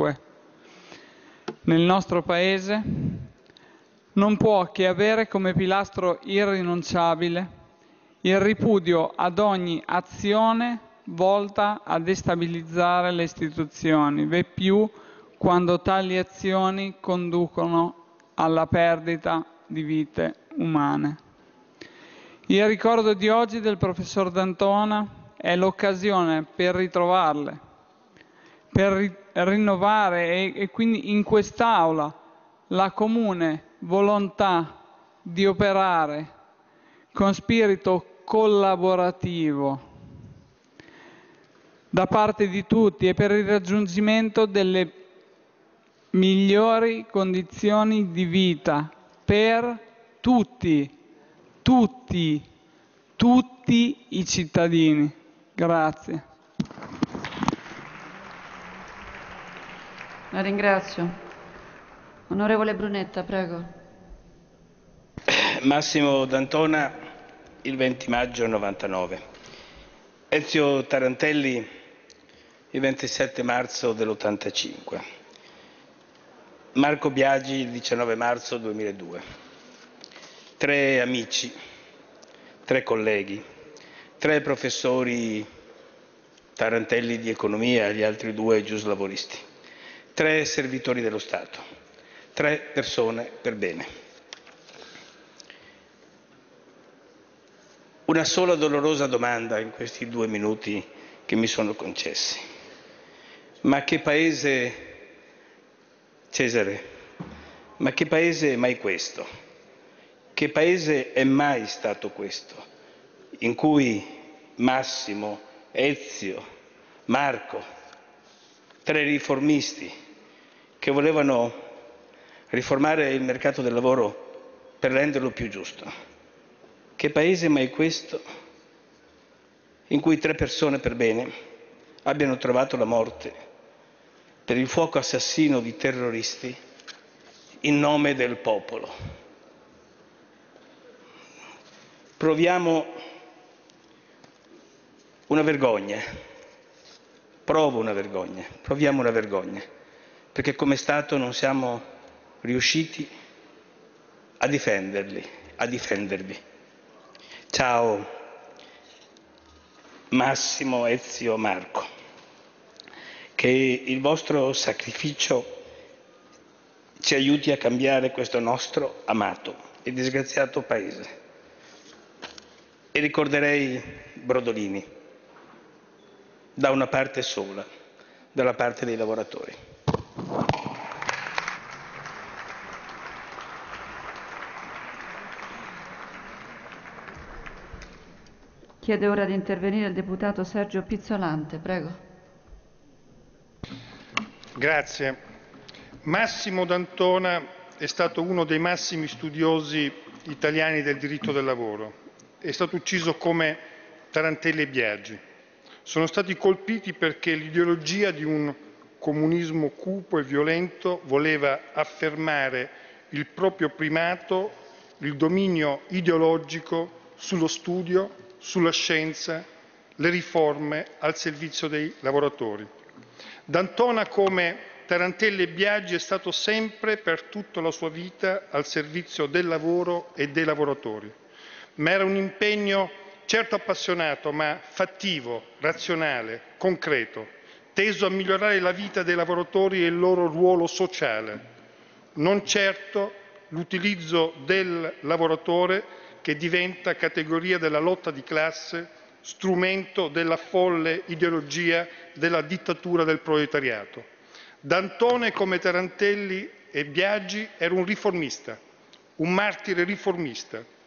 ovunque nel nostro Paese, non può che avere come pilastro irrinunciabile il ripudio ad ogni azione volta a destabilizzare le istituzioni, ve più quando tali azioni conducono alla perdita di vite umane. Il ricordo di oggi del professor D'Antona è l'occasione per ritrovarle, per rinnovare e quindi in quest'Aula la comune volontà di operare con spirito collaborativo da parte di tutti e per il raggiungimento delle migliori condizioni di vita per tutti i cittadini. Grazie. La ringrazio. Onorevole Brunetta, prego. Massimo D'Antona, il 20 maggio 99. Ezio Tarantelli, il 27 marzo dell'85. Marco Biagi, il 19 marzo 2002. 3 amici, 3 colleghi, 3 professori Tarantelli di economia e gli altri 2 giuslavoristi, 3 servitori dello Stato, 3 persone per bene. Una sola dolorosa domanda in questi 2 minuti che mi sono concessi. Ma che paese, Cesare, ma che paese è mai questo? Che paese è mai stato questo? In cui Massimo, Ezio, Marco, 3 riformisti che volevano riformare il mercato del lavoro per renderlo più giusto. Che paese mai questo in cui 3 persone per bene abbiano trovato la morte per il fuoco assassino di terroristi in nome del popolo? Proviamo una vergogna, proviamo una vergogna, perché come Stato non siamo riusciti a difendervi. Ciao Massimo, Ezio, Marco, che il vostro sacrificio ci aiuti a cambiare questo nostro amato e disgraziato paese. E ricorderei Brodolini, da una parte sola, dalla parte dei lavoratori. Chiede ora di intervenire il deputato Sergio Pizzolante, prego. Grazie. Massimo D'Antona è stato uno dei massimi studiosi italiani del diritto del lavoro. È stato ucciso come Tarantelli e Biagi. Sono stati colpiti perché l'ideologia di un comunismo cupo e violento voleva affermare il proprio primato, il dominio ideologico sullo studio, sulla scienza, le riforme al servizio dei lavoratori. D'Antona, come Tarantelli e Biagi, è stato sempre per tutta la sua vita al servizio del lavoro e dei lavoratori, ma era un impegno certo appassionato, ma fattivo, razionale, concreto, teso a migliorare la vita dei lavoratori e il loro ruolo sociale, non certo l'utilizzo del lavoratore che diventa categoria della lotta di classe, strumento della folle ideologia della dittatura del proletariato. D'Antona, come Tarantelli e Biagi, era un riformista, un martire riformista,